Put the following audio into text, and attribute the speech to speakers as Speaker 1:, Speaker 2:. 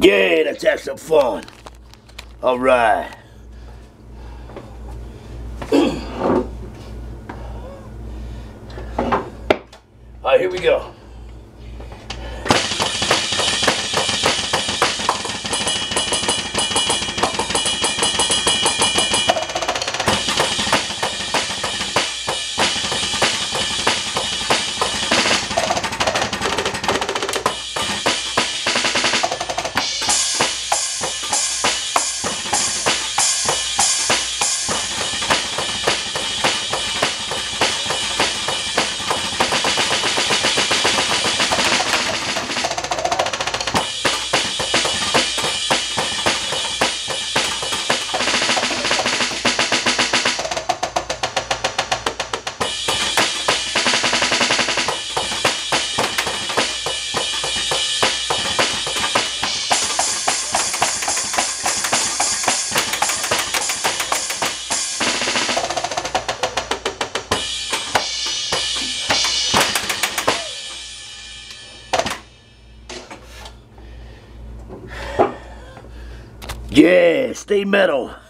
Speaker 1: Yeah, let's have some fun. All right. All right, here we go. Yeah, stay metal.